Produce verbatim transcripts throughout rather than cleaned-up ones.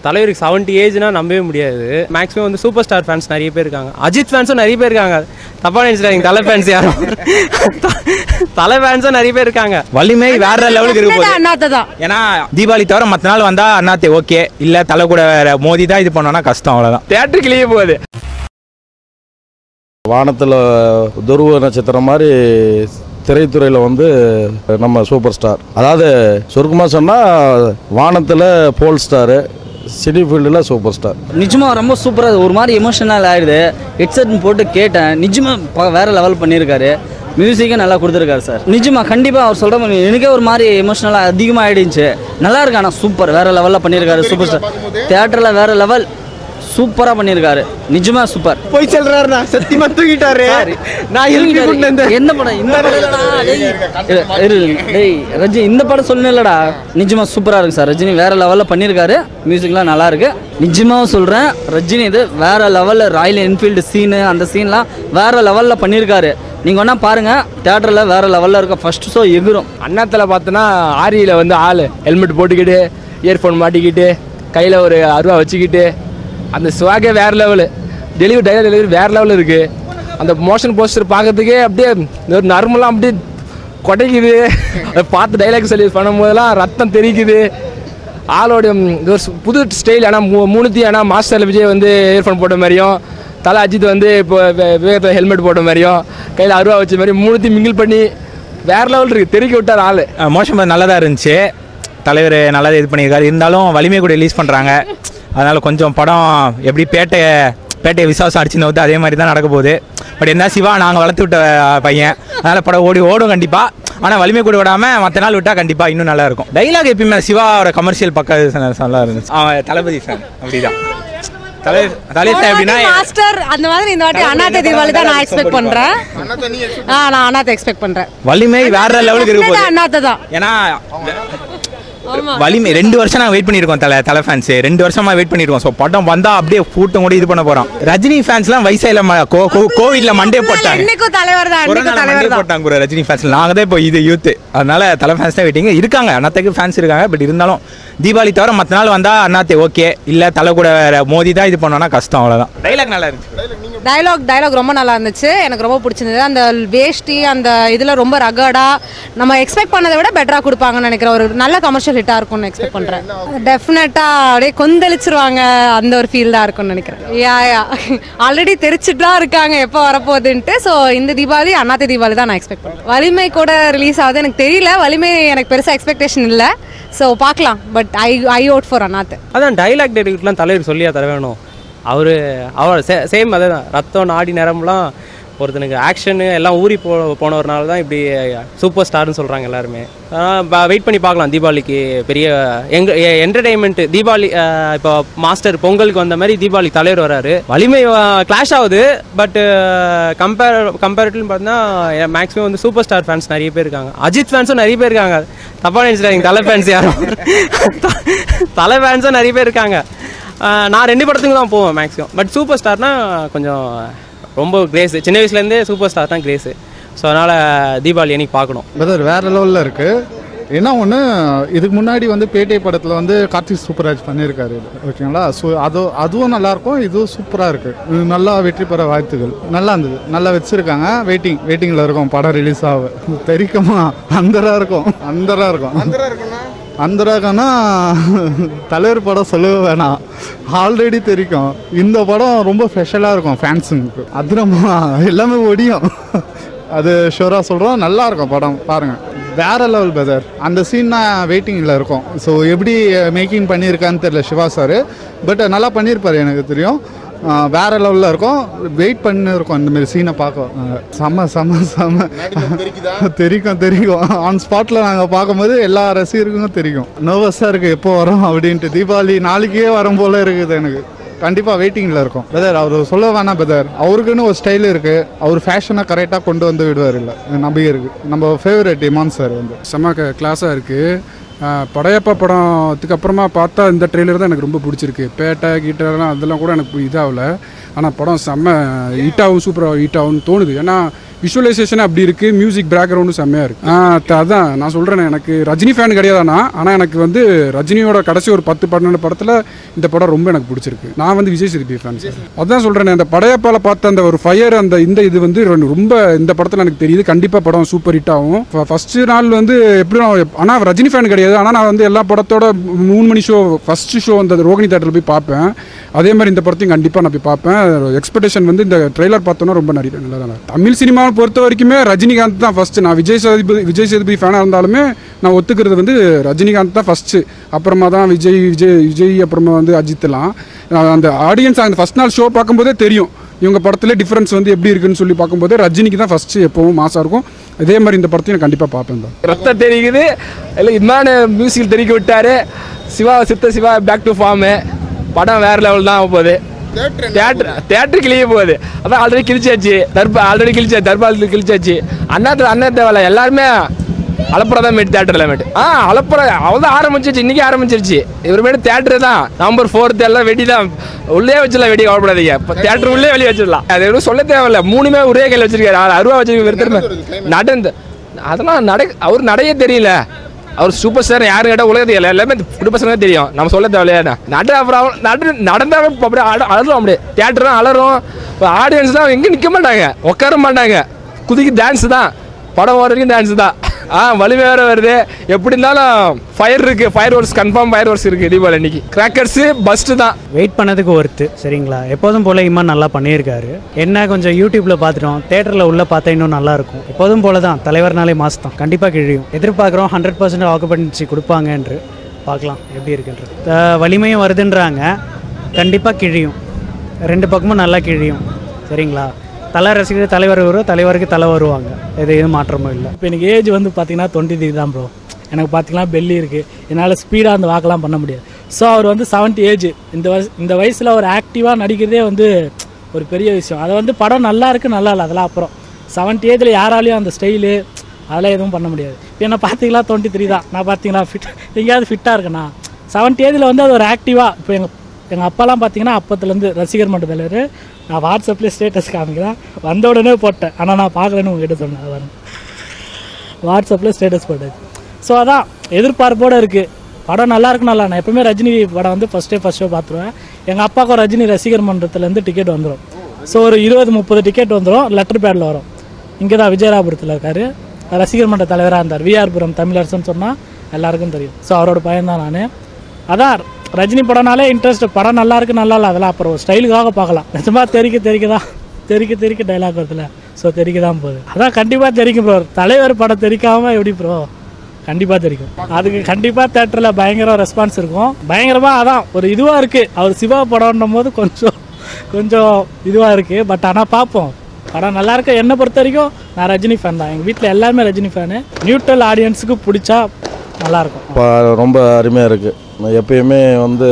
தலைவருக்கு செவன்ட்டி ஏஜ்னா நம்பவே முடியாது. மேக்ஸிமம் வந்து சூப்பர் ஸ்டார் ஃபேன்ஸ் நிறைய பேர் இருக்காங்க. அஜித் ஃபேன்ஸும் நிறைய பேர் இருக்காங்க. தப்பா நினைச்சிட்டாங்க தலை ஃபேன்ஸ் யாரும். தலை ஃபேன்ஸும் நிறைய பேர் இருக்காங்க. வலிமை வேற லெவலுக்கு இருக்கு போகுது. அண்ணாத்த தான். ஏன்னா தீபாவளி தவிர மற்ற நாள் வந்தா அண்ணாத்தே ஓகே, இல்ல தலை கூட வேற மோதி தான் இது பண்ணோம்னா கஷ்டம், அவ்வளவுதான். தியேட்டருக்குள்ளேயே போகுது. வானத்தில் துருவ நட்சத்திரம் மாதிரி திரைத்துறையில் வந்து நம்ம சூப்பர் ஸ்டார். அதாவது சுருக்கமாக சொன்னால் வானத்தில் போல் ஸ்டாரு, சினி ஃபீல்டில் சூப்பர் ஸ்டார். நிஜமாக ரொம்ப சூப்பராக ஒரு மாதிரி எமோஷனல் ஆகிடுது. ஹெட்செட் போட்டு கேட்டேன், நிஜமாக வேறு லெவல் பண்ணியிருக்காரு. மியூசிக்கும் நல்லா கொடுத்துருக்காரு சார். நிஜமாக கண்டிப்பாக அவர் சொல்கிற மாதிரி எனக்கே ஒரு மாதிரி எமோஷனலாக அதிகமாக ஆகிடுச்சு. நல்லா இருக்கு, ஆனால் சூப்பர் வேறு லெவலில் பண்ணியிருக்காரு சூப்பர் ஸ்டார். தியேட்டரில் வேறு லெவல் சூப்பரா பண்ணிருக்காரு. நிஜமா சூப்பர். போய் சொல்றாருண்ணா, சத்தியமா தூக்கிட்டாரு. நான் என்ன படம் இந்த டேய் ரஜினி இந்த படம் சொல்லலடா. நிஜமா சூப்பரா இருக்கு சார். ரஜினி வேற லெவல்ல பண்ணிருக்காரு. மியூசிக்லாம் நல்லா இருக்கு. நிஜமா சொல்றேன், ரஜினி இது வேற லெவல்ல ராயல் என்ஃபீல்டு சீனு அந்த சீன்லாம் வேற லெவல்ல பண்ணிருக்காரு. நீங்க வேணா பாருங்க, தியேட்டர்ல வேற லெவல்ல இருக்க. First show எகுரும். அண்ணாத்துல பார்த்தோன்னா ஆரியில வந்து ஆளு ஹெல்மெட் போட்டுக்கிட்டு இயர்ஃபோன் மாட்டிக்கிட்டு கையில ஒரு அருவா வச்சுக்கிட்டு அந்த ஸ்வாகே வேறு லெவலு. டெலிவரி டைலாக் டெலிவரி வேறு லெவலில் இருக்குது. அந்த மோஷன் போஸ்டர் பார்க்கறதுக்கே அப்படியே ஒரு நர்மலாம் அப்படியே கொடைக்குது. அதை பார்த்து டைலாக் சொல்லி பண்ணும்போதெல்லாம் ரத்தம் தெரிக்குது. ஆளோட ஒரு புது ஸ்டைல். ஆனால் மூ மூணுத்தையும் ஆனால் மாஸ்டர் விஜய் வந்து இயர்ஃபோன் போட்ட மாதிரியும், தலை அஜித் வந்து இப்போ விவேகத்தில் ஹெல்மெட் போட்ட மாதிரியும், கையில் அருவா வச்ச மாதிரி மூணுத்தையும் மிங்கிள் பண்ணி வேறு லெவல் இருக்குது. தெரிவிக்க விட்டார் ஆள். மோஷன் நல்லதாக இருந்துச்சு. தலைவர் நல்லா இது பண்ணியிருக்காரு. இருந்தாலும் வலிமை கூட ரிலீஸ் பண்ணுறாங்க. அதனால் கொஞ்சம் படம் எப்படி பேட்டை பேட்டையை விசுவாசம் அடிச்சுன்னு வந்து அதே மாதிரி தான் நடக்க போகுது. பட் என்ன சிவா நாங்கள் வளர்த்து விட்ட பையன், அதனால் படம் ஓடி ஓடும் கண்டிப்பாக. ஆனால் வலிமை கூட விடாமல் மற்ற நாள் விட்டால் கண்டிப்பாக இன்னும் நல்லா இருக்கும். டைலாக் எப்பயுமே சிவாவோட கமர்ஷியல் பக்கம் நல்லா இருந்துச்சு. அவன் தளபதி ஃபேன் அப்படிதான். தலை தலைவர் எப்படின்னா மாஸ்டர் அந்த மாதிரி இந்த வாட்டி அண்ணாத்த தீபாவளி தான் நான் எக்ஸ்பெக்ட் பண்ணுறேன். ஆ நான் அண்ணாத்த எக்ஸ்பெக்ட் பண்ணுறேன். வலிமை வேற லெவலுக்கு இருக்கு. அண்ணாத்த தான். ஏன்னா வலிமை ரெண்டு வருஷம் நான் வெயிட் பண்ணியிருக்கோம். தலை தலை ஃபேன்ஸ் ரெண்டு வருஷமா வெயிட் பண்ணியிருக்கோம். ஸோ படம் வந்தா அப்படியே கூட்டம் கூட இது பண்ண போறோம். ரஜினி ஃபேன்ஸ்லாம் வயசாயில கோவிட்ல மண்டே போட்டாங்க. இன்னைக்கும் தலைவர் தான். மண்டே போட்டாங்க கூட ரஜினி ஃபேன்ஸ். நாங்கள் தான் இப்போ இது யூத், அதனால தலை ஃபேன்ஸ் தான் வெயிட்டிங் இருக்காங்க. அண்ணாத்துக்கு ஃபேன்ஸ் இருக்காங்க. பட் இருந்தாலும் தீபாவளி தவிர மற்ற நாள் வந்தா அண்ணாத்தே ஓகே, இல்ல தலை கூட வேற மோதி தான் இது பண்ணோம்னா கஷ்டம், அவ்வளவுதான். டைலாக் நல்லா இருந்துச்சு. டைலாக் டைலாக் ரொம்ப நல்லா இருந்துச்சு. எனக்கு ரொம்ப பிடிச்சிருந்தது. அந்த வேஷ்டி அந்த இதில் ரொம்ப ரகடா நம்ம எக்ஸ்பெக்ட் பண்ணதை விட பெட்டராக கொடுப்பாங்கன்னு நினைக்கிறேன். ஒரு நல்ல கமர்ஷியல் ஹிட்டாக இருக்கும்னு எக்ஸ்பெக்ட் பண்ணுறேன். டெஃபினட்டாக அப்படியே கொந்தளிச்சிருவாங்க, அந்த ஒரு ஃபீல் தான் இருக்கும்னு நினைக்கிறேன். யா யா ஆல்ரெடி தெரிச்சுட்டு தான் இருக்காங்க எப்போ வரப்போகுதுன்ட்டு. ஸோ இந்த தீபாவளி அண்ணாத்த தீபாவளி தான் நான் எக்ஸ்பெக்ட் பண்ணுறேன். வலிமை கூட ரிலீஸ் ஆகுது எனக்கு தெரியல. வலிமை எனக்கு பெருசாக எக்ஸ்பெக்டேஷன் இல்லை. ஸோ பார்க்கலாம். But I I out for Annaatthe. அதான் டைலாக் டெலிவரிலாம் தலைவர் சொல்லியா தர வேணும். அவர் அவர் சே சேம் அதே தான். ரத்தம் நாடி நேரம்லாம் ஒருத்தனுக்கு ஆக்ஷனு எல்லாம் ஊறி போ போனவர்னால தான் இப்படி சூப்பர் ஸ்டார்னு சொல்கிறாங்க எல்லாருமே. வெயிட் பண்ணி பார்க்கலாம். தீபாவளிக்கு பெரிய எங்க என்டர்டெயின்மெண்ட்டு தீபாவளி இப்போ மாஸ்டர் பொங்கலுக்கு வந்த மாதிரி தீபாவளி தலைவர் வராரு. வலிமை கிளாஷ் ஆகுது. பட் கம்பேர் கம்பேரிட்டிவ்னு பார்த்தீங்கன்னா மேக்ஸிமம் வந்து சூப்பர் ஸ்டார் ஃபேன்ஸ் நிறைய பேர் இருக்காங்க. அஜித் ஃபேன்ஸும் நிறைய பேர் இருக்காங்க. தப்பாக நினைச்சிட்டாங்க தலை ஃபேன்ஸ் யாரும். தலை ஃபேன்ஸும் நிறைய பேர் இருக்காங்க. நான் ரெண்டு படத்துக்கு தான் போவேன் மேக்ஸிமம். பட் சூப்பர் ஸ்டார்னால் கொஞ்சம் ரொம்ப கிரேஸு. சின்ன வயசுலேருந்தே சூப்பர் ஸ்டார் தான் கிரேஸு. ஸோ அதனால் தீபாவளி அன்றைக்கி பார்க்கணும். பிரதர் வேறு லெவலில் இருக்குது. என்ன ஒன்று, இதுக்கு முன்னாடி வந்து பேட்டை படத்தில் வந்து கார்த்திக் சூப்பராஜ் பண்ணியிருக்காரு. ஓகேங்களா? ஸோ அது அதுவும் நல்லாயிருக்கும், இதுவும் சூப்பராக இருக்குது. இது நல்லா வெற்றி பெற வாய்ப்புகள் நல்லா இருந்தது. நல்லா வச்சுருக்காங்க. வெயிட்டிங் வெயிட்டிங்கில் இருக்கும் படம் ரிலீஸ் ஆகும். தெரிக்குமா? அந்தராக இருக்கும் அந்தராக இருக்கும் அந்தராகனா தலைவர் படம் சொல்லவே வேணாம், ஆல்ரெடி தெரியும். இந்த படம் ரொம்ப ஸ்பெஷலாக இருக்கும் ஃபேன்ஸுங்களுக்கு. அதுரமா எல்லாமே ஒடியும். அது ஷோராக சொல்கிறோம். நல்லாயிருக்கும் படம், பாருங்கள். வேறு லெவல் பிரதர். அந்த சீன் நான் வெயிட்டிங்கில் இருக்கும். ஸோ எப்படி மேக்கிங் பண்ணியிருக்கான்னு தெரியல சிவா சார். பட் நல்லா பண்ணியிருப்பார் எனக்கு தெரியும். வேறு லெவலில் இருக்கும். வெயிட் பண்ணிருக்கோம் இந்தமாரி சீனை பார்க்க. செம்ம செம்ம செம்ம தெரியும் தெரியும் ஆன் ஸ்பாட்டில் நாங்கள் பார்க்கும்போது எல்லா ரசிகருக்கும் தெரியும். நர்வஸாக இருக்குது எப்போ வரோம் அப்படின்ட்டு. தீபாவளி நாளைக்கே வரும் போல் இருக்குது எனக்கு. கண்டிப்பாக வெயிட்டிங்கில் இருக்கும் பிரதர். அவர் சொல்ல வேணாம் பிரதர், அவருக்குன்னு ஒரு ஸ்டைல் இருக்குது. அவர் ஃபேஷனை கரெக்டாக கொண்டு வந்து விடுவார். இல்லை நம்பிக்கை இருக்குது. நம்ம ஃபேவரட் இமான் சார் வந்து செம்ம கிளாஸாக இருக்குது. படையப்பா படத்துக்கு அப்புறமா பார்த்தா இந்த ட்ரெய்லர் தான் எனக்கு ரொம்ப பிடிச்சிருக்கு. பேட்டை கீட்டெல்லாம் அதெல்லாம் கூட எனக்கு இதாகல. ஆனால் படம் செம்ம ஹிட்டாகவும் சூப்பராக ஹிட்டாகும்னு தோணுது. ஏன்னா விஷுவலைசேஷன் அப்படி இருக்குது, மியூசிக் பேக்ரவுண்டும் செம்மையாக இருக்குது. அதான் நான் சொல்கிறேன், எனக்கு ரஜினி ஃபேன் கிடையாதானா, ஆனால் எனக்கு வந்து ரஜினியோட கடைசி ஒரு பத்து பன்னெண்டு படத்தில் இந்த படம் ரொம்ப எனக்கு பிடிச்சிருக்கு. நான் வந்து விஜய் சேதுபதி ஃபேன் சார். அதான் சொல்கிறேன், அந்த படையப்பால பார்த்த அந்த ஒரு ஃபயர், அந்த இந்த இது வந்து ரொம்ப இந்த படத்தில் எனக்கு தெரியுது. கண்டிப்பாக படம் சூப்பர் ஹிட் ஆகும். ஃபஸ்ட்டு நாள் வந்து எப்படி, ஆனால் ரஜினி ஃபேன் கிடையாது, ஆனால் நான் வந்து எல்லா படத்தோட மூணு மணி ஷோ ஃபஸ்ட்டு ஷோ அந்த ரோகிணி தேட்டரில் போய் பார்ப்பேன். அதே மாதிரி இந்த படத்தையும் கண்டிப்பாக நான் போய் பார்ப்பேன். எக்ஸ்பெக்டேஷன் வந்து இந்த ட்ரெய்லர் பார்த்தோன்னா ரொம்ப நிறைய நல்லா தான். தமிழ் சினிமாவை பொறுத்த வரைக்குமே ரஜினிகாந்த் தான் ஃபஸ்ட்டு. நான் விஜய் சேதுபதி விஜய் சேதுபதி ஃபேனாக இருந்தாலுமே நான் ஒத்துக்கிறது வந்து ரஜினிகாந்த் தான் ஃபஸ்ட்டு. அப்புறமா தான் விஜய் விஜய் விஜய் அப்புறமா வந்து அஜித்லாம். அந்த ஆடியன்ஸ் அந்த ஃபஸ்ட் நாள் ஷோ பார்க்கும்போதே தெரியும் இவங்க படத்தில் டிஃப்ரென்ஸ் வந்து எப்படி இருக்குன்னு சொல்லி பார்க்கும்போது ரஜினிக்கு தான் ஃபஸ்ட்டு எப்போவும் மாசாக இருக்கும். இதே மாதிரி இந்த படத்தையும் நான் கண்டிப்பாக பார்ப்பேன் தான். ரத்தம் தெரியுது இல்லை, இம்மான மியூசிக் தெரிவிக்க விட்டாரு. சிவா சித்த சிவா பேக் டு ஃபார்மு. படம் வேறு லெவல் தான் போகுது. தேட்டர் தேட்டர் கிளியே போகுது. அதான் ஆல்ரெடி கிழிச்சாச்சு, தர்பா ஆல்ரெடி கிழிச்சா தர்பால் கிழிச்சாச்சு. அண்ணாத்த அண்ணாத்த வேலை எல்லாருமே அலப்புறா தான் மேட்டு தேட்டரில் மேட்டு. ஆ அலப்புறா அவள் தான் ஆரம்பிச்சிருச்சு, இன்றைக்கி ஆரம்பிச்சிருச்சு. இவருமேட்டு தேட்டரு தான் நவம்பர் ஃபோர்த்து எல்லாம் வெடி தான். உள்ளே வச்சிடலாம், வெடி கவலைப்படாதீங்க. இப்போ தேட்டர் உள்ளே வெளியே வச்சிடலாம். அது எதுவும் சொல்ல தேவையில்ல. மூணுமே ஒரே கையில் வச்சிருக்காரு. அருவா வச்சிருக்க வெறுத்துருமே நடந்து. அதெல்லாம் நடை அவர் நடையே தெரியல. அவர் சூப்பர் ஸ்டார் யாரும் கேட்டால் உலகத்துக்கு இல்லை, எல்லாமே குடும்பம் தெரியும். நம்ம சொல்ல தேவையில்லையா? நட அப்புறம் நடு நடந்தாவே அப்படியே அலறும், அப்படியே தேட்டர் தான் அலறும். இப்போ ஆடியன்ஸ் தான் எங்கே நிற்க மாட்டாங்க, உட்கார மாட்டாங்க. குதிக்கு டான்ஸ் தான், படம் ஓட வரைக்கும் டான்ஸ் தான். ஆ வலிமை வேறு வருது. எப்படி இருந்தாலும் ஃபயர் இருக்குது, fire works confirm fire works இருக்குது தீபாவளி அன்னைக்கு. கிராக்கர்ஸு பஸ்ட்டு தான். வெயிட் பண்ணதுக்கு ஒர்த்து. சரிங்களா, எப்போதும் போல் இம்மான் நல்லா பண்ணியிருக்காரு. என்ன கொஞ்சம் யூடியூப்பில் பார்த்துட்டோம், தேட்டரில் உள்ளே பார்த்தா இன்னும் நல்லாயிருக்கும். எப்போதும் போல தான், தலைவர்னாலே மாஸ் தான். கண்டிப்பாக கிழியும். எதிர்பார்க்குறோம் ஹண்ட்ரட் பர்சன்ட் ஆக்குபென்சி கொடுப்பாங்க என்று. பார்க்கலாம் எப்படி இருக்குன்றது. வலிமையும் வருதுன்றாங்க, கண்டிப்பாக கிழியும். ரெண்டு பக்கமும் நல்லா கிழியும். சரிங்களா, தலை ரசிகர் தலைவர் வரும், தலைவருக்கு தலை வருவாங்க. எது எதுவும் மாற்றமும் இல்லை. இப்போ எனக்கு ஏஜ் வந்து பார்த்தீங்கன்னா டுவெண்ட்டி த்ரீ தான் ப்ரோ. எனக்கு பார்த்தீங்கன்னா பெல்லி இருக்குது, என்னால் ஸ்பீடாக அந்த வாக்கெல்லாம் பண்ண முடியாது. ஸோ அவர் வந்து செவன்ட்டி ஏஜ், இந்த வயசு இந்த வயசில் அவர் ஆக்டிவாக நடிக்கிறதே வந்து ஒரு பெரிய விஷயம். அதை வந்து படம் நல்லா இருக்குது நல்லா இல்லை அதெல்லாம் அப்புறம். செவன்ட்டி ஏஜில் யாராலையும் அந்த ஸ்டைலு அதெல்லாம் எதுவும் பண்ண முடியாது. இப்போ என்ன பார்த்தீங்களா டுவெண்ட்டி த்ரீ தான், நான் பார்த்தீங்களா ஃபிட் எங்கேயாவது ஃபிட்டாக இருக்கேண்ணா. செவன்ட்டி ஏஜில் வந்து அது ஒரு ஆக்டிவாக. இப்போ எங்கள் எங்கள் அப்பாலாம் பார்த்தீங்கன்னா அப்பத்துலேருந்து ரசிகர் மன்ற தலைவர். நான் வாட்ஸ்அப்லேயே ஸ்டேட்டஸ் காமிக்கிறேன், வந்த உடனே போட்டேன். ஆனால் நான் பார்க்கலன்னு உங்ககிட்ட சொன்னேன். அதான் வாட்ஸ்அப்பில் ஸ்டேட்டஸ் போட்டது. ஸோ அதான் எதிர்பார்ப்போடு இருக்குது. படம் நல்லாயிருக்கு நல்லா. நான் எப்போவுமே ரஜினி படம் வந்து ஃபஸ்ட்டே ஃபஸ்ட் ஷோ பார்த்துருவேன். எங்கள் அப்பாவுக்கும் ரஜினி ரசிகர் மன்றத்துலேருந்து டிக்கெட் வந்துடும். ஸோ ஒரு இருபது முப்பது டிக்கெட் வந்துடும், லெட்டர் பேடில் வரும். இங்கே தான் விஜயராபுரத்தில் இருக்கார், ரசிகர் மன்ற தலைவராக இருந்தார். விஆர்புரம் தமிழரசன் சொன்னால் எல்லாருக்கும் தெரியும். ஸோ அவரோட பையன்தான் நான். அதான் ரஜினி படம்னாலே இன்ட்ரெஸ்ட். படம் நல்லா இருக்கு நல்லா இல்லை அதெல்லாம் அப்புறம் ஸ்டைலுக்காக பார்க்கலாம். நிஜமாக தெரிக்க தெரிக்க தான் தெரிக்க தெரிக்க டைலாக் வருதுல, ஸோ தெரிக்க தான் போகுது. அதான் கண்டிப்பாக தெரிக்கும் ப்ரோ. தலைவர் படம் தெரிக்காமல் எப்படி ப்ரோ? கண்டிப்பாக தெரிக்கும். அதுக்கு கண்டிப்பாக தேட்டரில் பயங்கர ரெஸ்பான்ஸ் இருக்கும். பயங்கரமாக அதான் ஒரு இதுவாக இருக்குது. அவர் சிவா படம்னும் போது கொஞ்சம் கொஞ்சம் இதுவாக இருக்குது. பட் ஆனால் பார்ப்போம், படம் நல்லா இருக்கு. என்னை பொறுத்த வரைக்கும் நான் ரஜினி ஃபேன் தான். எங்கள் வீட்டில் எல்லாருமே ரஜினி ஃபேனு. நியூட்ரல் ஆடியன்ஸுக்கு பிடிச்சா நல்லாயிருக்கும். இப்போ ரொம்ப அருமையாக இருக்குது. எப்பயுமே வந்து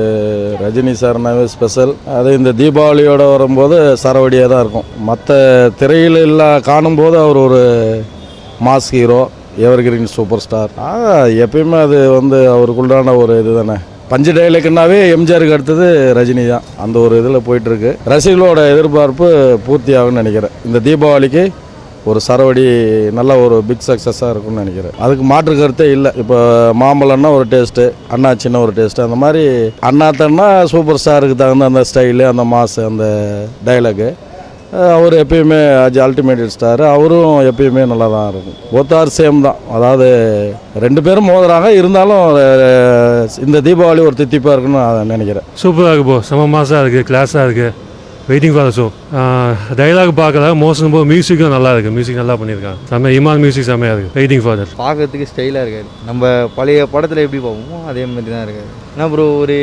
ரஜினி சார்னாவே ஸ்பெஷல். அது இந்த தீபாவளியோடு வரும்போது சரவடியாக தான் இருக்கும். மற்ற திரையில் இல்லை காணும்போது அவர் ஒரு mass hero, evergreen super star. எப்பயுமே அது வந்து அவருக்குள்ளான ஒரு இது தானே. பஞ்சு டைலாக்னாவே எம்ஜிஆருக்கு அடுத்தது ரஜினி தான். அந்த ஒரு இதில் போயிட்டுருக்கு. ரசிகர்களோட எதிர்பார்ப்பு பூர்த்தி ஆகும்னு நினைக்கிறேன். இந்த தீபாவளிக்கு ஒரு சரவடி நல்ல ஒரு பிக் சக்ஸஸாக இருக்கும்னு நினைக்கிறேன். அதுக்கு மாற்று கருத்தே இல்லை. இப்போ மாம்பழம்னா ஒரு டேஸ்ட்டு, அண்ணாச்சின்னா ஒரு டேஸ்ட்டு. அந்த மாதிரி அண்ணாத்தன்னா சூப்பர் ஸ்டாருக்கு தகுந்த அந்த ஸ்டைலு, அந்த மாசு, அந்த டைலாகு அவர் எப்பயுமே அல்டிமேட் ஸ்டார். அவரும் எப்பயுமே நல்லா தான் இருக்கும். போத்தார் சேம் தான். அதாவது ரெண்டு பேரும் மோதுறாங்க, இருந்தாலும் இந்த தீபாவளி ஒரு தித்திப்பாக இருக்குன்னு நான் நினைக்கிறேன். சூப்பராக இருக்கு போ, செம மாசாக இருக்குது, கிளாஸாக இருக்குது. Waiting for the show. Dialogue பார்க்கல, மோசம் போது மியூசிக்கும் நல்லா இருக்குது. மியூசிக் நல்லா பண்ணியிருக்காங்க. செம்ம இமான் மியூசிக் செம்மையாக இருக்குது. Waiting for that. பார்க்கறதுக்கு ஸ்டைலாக இருக்காது. நம்ம பழைய படத்தில் எப்படி பார்ப்போமோ அதே மாதிரி தான் இருக்காது. ஏன்னா ப்ரோ ஒரு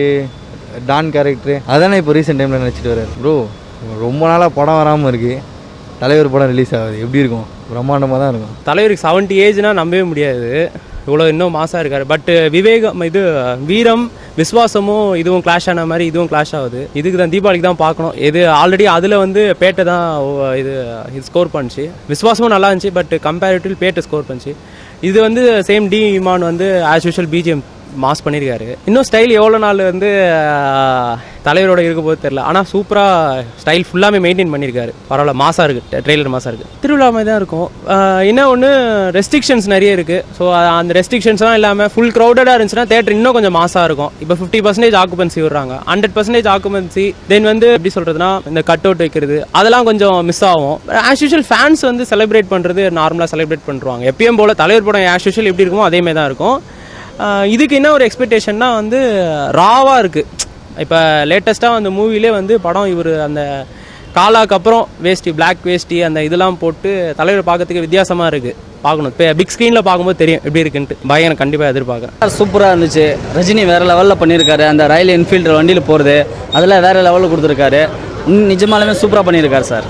டான் கேரக்டரு அதானே இப்போ ரீசெண்ட் டைமில் நினச்சிட்டு வர்றாரு. ப்ரோ ரொம்ப நாளாக படம் வராமல் இருக்குது, தலைவர் படம் ரிலீஸ் ஆகுது. எப்படி இருக்கும்? பிரம்மாண்டமாக தான் இருக்கும். தலைவருக்கு செவன்ட்டி ஏஜ்னால் நம்பவே முடியாது, இவ்வளோ இன்னும் மாசாக இருக்கார். பட் விவேகம் இது வீரம் விஸ்வாசமும் இதுவும் கிளாஷ் ஆன மாதிரி இதுவும் கிளாஷ் ஆகுது. இதுக்கு தான் தீபாவளிக்கு தான் பார்க்கணும். இது ஆல்ரெடி அதில் வந்து பேட்டை தான் இது இது ஸ்கோர் பண்ணிச்சு. விஸ்வாசமும் நல்லா இருந்துச்சு, பட் கம்பேரிட்டிவ் பேட்டை ஸ்கோர் பண்ணிச்சு. இது வந்து சேம் டி இமான் வந்து ஆஸ் யூஷுவல் பிஜிஎம் மாஸ் பண்ணியிருக்காரு. இன்னும் ஸ்டைல் எவ்வளோ நாள் வந்து தலைவரோட இருக்க போது தெரில, ஆனால் சூப்பராக ஸ்டைல் ஃபுல்லாமே மெயின்டைன் பண்ணியிருக்காரு. பரவாயில்ல, மாசாக இருக்குது, ட்ரெய்லர் மாசாக இருக்குது. திருவிழா மாதிரி தான் இருக்கும். இன்னும் ஒன்று ரெஸ்ட்ரிக்ஷன்ஸ் நிறைய இருக்குது. ஸோ அந்த ரெஸ்ட்ரிக்ஷன்ஸ்லாம் இல்லாமல் ஃபுல் க்ரௌடடாக இருந்துச்சுன்னா தேட்டர் இன்னும் கொஞ்சம் மாசாக இருக்கும். இப்போ ஃபிஃப்டி பர்சன்டேஜ் ஆக்குபன்சி விடுறாங்க, ஹண்ட்ரட் பர்சன்டேஜ் ஆக்குபன்சி. தென் வந்து எப்படி சொல்கிறதுனா இந்த கட் அவுட் வைக்கிறது அதெல்லாம் கொஞ்சம் மிஸ் ஆகும். ஆஸ் யூஷுவல் ஃபேன்ஸ் வந்து செலிப்ரேட் பண்ணுறது நார்மலாக செலிப்ரேட் பண்ணுறாங்க. எப்பயும் போல் தலைவர் படம் ஆஸ் யூஷுவல் எப்படி இருக்குமோ அதேமாதிரி தான் இருக்கும். இதுக்கு என்ன ஒரு எக்ஸ்பெக்டேஷன்னா வந்து ராவாக இருக்குது. இப்போ லேட்டஸ்ட்டாக அந்த மூவிலே வந்து படம் இவர் அந்த காலாக்கு அப்புறம் வேஷ்டி பிளாக் வேஷ்டி அந்த இதெல்லாம் போட்டு தலைவர் பார்க்கறதுக்கு வித்தியாசமாக இருக்குது. பார்க்கணும், இப்போ பிக் ஸ்க்ரீனில் பார்க்கும்போது தெரியும் எப்படி இருக்குன்ட்டு. பயம் கண்டிப்பாக எதிர்பார்க்குறேன். சூப்பராக இருந்துச்சு. ரஜினி வேறு லெவலில் பண்ணியிருக்காரு. அந்த ராயல் என்ஃபீல்டு வண்டியில் போகிறது அதில் வேறு லெவலில் கொடுத்துருக்காரு. நிஜமாலுமே சூப்பராக பண்ணியிருக்காரு சார்.